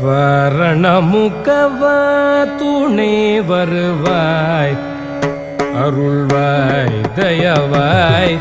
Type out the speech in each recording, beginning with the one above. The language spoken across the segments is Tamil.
வரணமுகவா துணை வருவாய் அருள்வாய் தயவாய்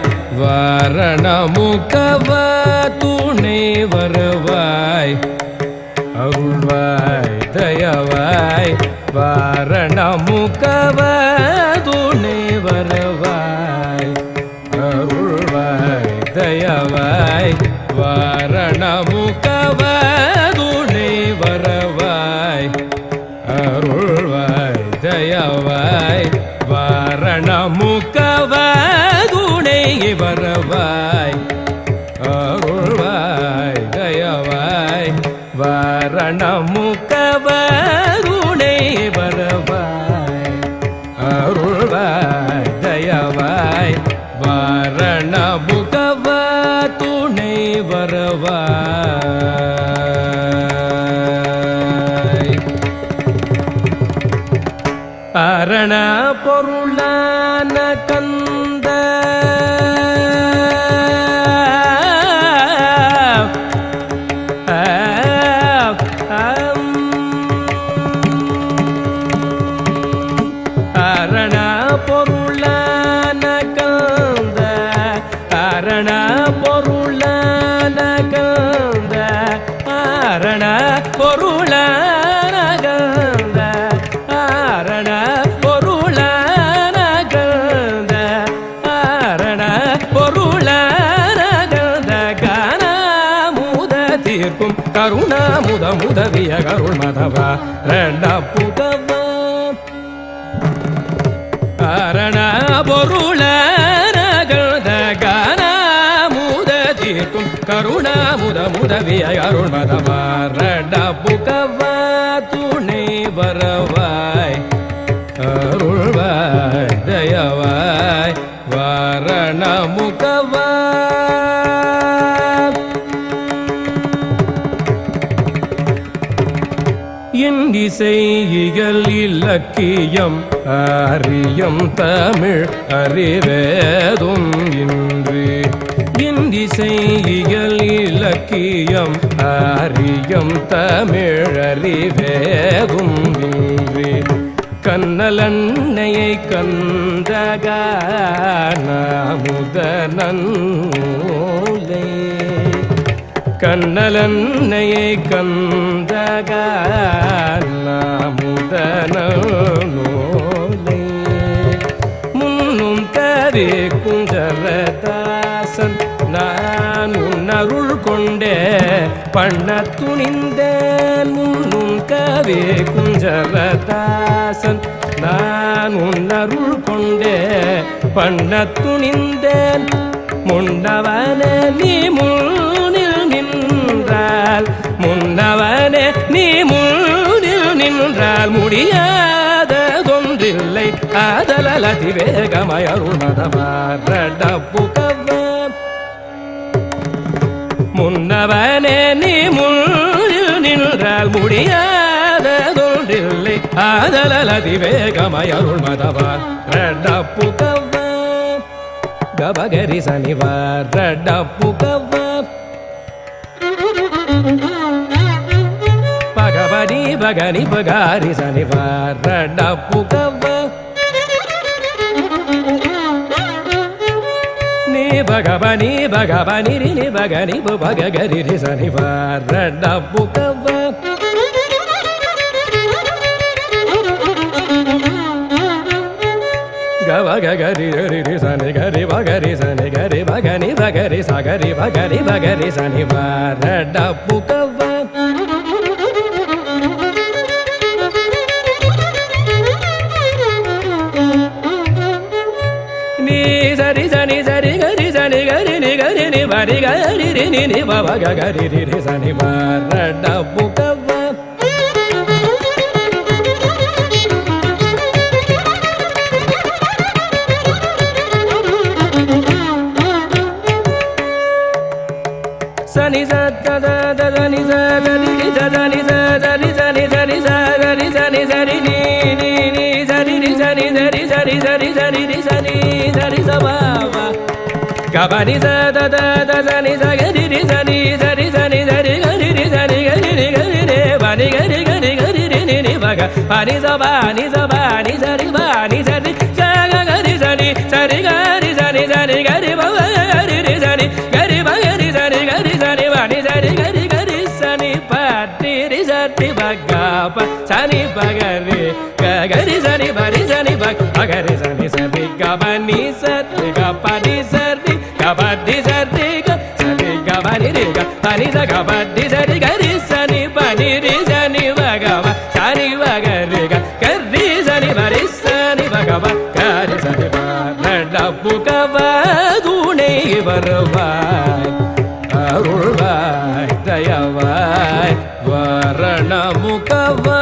வரணமுகவா துணை வருவாய் அருள்வாய் தயவாய் வரணமுகவா துணை வருவாய் அருள்வாய் தயவாய் வரணமுகவா துணை வருவாய் அருள்வாய் தயவாய் வரணமுகவா துணை வருவாய் அருள்வாய் தயவாய் வரணமுகவா துணை வருவாய் அருள்வாய் தயவாய் வரணமுகவா துணை வருவாய் அரண பொருளான கந்த அரண பொருளான கந்த அரண பொருளான கந்த அரண பொருளான கந்த அரண பொருளான கந்த அரண பொருளான கந்த கனமுத தீர்க்கும் கருணாமுத முதவிய கருள் மதவா ரெண்ட புகவா அரண பொருளான கந்த கனமுத தீர்க்கும் கருணாமுத முதவிய அருள் மதவா ரெண்ட புகவா துணை வருவாய் அருள்வாய் தயவாய் வரணமுகவா இசை இகல் இலக்கியம் அறியம் தமிழ் அறிவேதும் இன்று இந்திசை இகல் இலக்கியம் அறியம் தமிழ் அறிவேதும் இன்று கண்ணலன்னையை கந்தகானமுதனூலை கண்ணலன்னையை கந்தகானமுதனூலை முன்னும் கவி குஞ்சரதாசன் நான் உன்னருள் கொண்டே பண்ண துணிந்தேன் முன்னும் கவி குஞ்சரதாசன் நான் உன்னருள் கொண்டே பண்ண துணிந்தேன் முன்னவனே நீ முன்னில் நின்றால் முன்னவனே நீ முன்னில் நின்றால் முடியாததொன்றில்லை ஆதலால் அதிவேகமாய் அருள் மதவாரட புகவ முன்னவனே நீ முன்னில் நின்றால் முடியாததொன்றில்லை ஆதலால் அதிவேகமாய் அருள் மதவாரட புகவ கபகரி சனிவாரட புகவ பகவதி பகனி பகாரி சனிவாரட புகவ நீ பகவனி பகவனி ரினி பகனி பககரி சனிவாரட புகவ गवगगरि रि सनि गरि बगरि सनि गरि बगनि बगरि सगरि बगरि बगरि सनि वारड पुकव नि सरि सनि सरि गरि सनि गरि नि गरि नि बरि गरि रि नि बगगरि रि सनि वारड पुकव Sani sa da da da sani sa da ni sa sani sa da ni sani sani sa da ni sani sani ni ni sani ni sani sani sani sani sani ni sani sani sa ba ba ga ba ni sa da da da sani sa ga ni sani sani sani sani ga ni sani ga ni ga ni ba ni ga ga pa ni sa ba ni sa ba ni sa ri ba ni sa ri sa ga ga ri sa ni sa ri ga ri sa ni ga ri ba ga ri ri sa ni ga ri ba ga ri sa ni ga ri sa ni ba ni sa ri ga ri sa ni pa ni ri sa ni ba ga pa sa ni ba ga ri ga ri sa ni ba ga ri sa ni sa ri ga ba ni sa ri ga pa ni sa ri ga ba ni sa ri ga sa ri ga ba ni ri ga pa ni sa ga ba ni sa ri ga ri sa ni pa ni ri sa ni ba ga ba sa ni ba ga ri sa ni ba ri sa ni ba ga ba ga ri sa ni ba நடப்புகவா துணை வருவாய் அருள்வாய் தயவாய் வரணமுகவா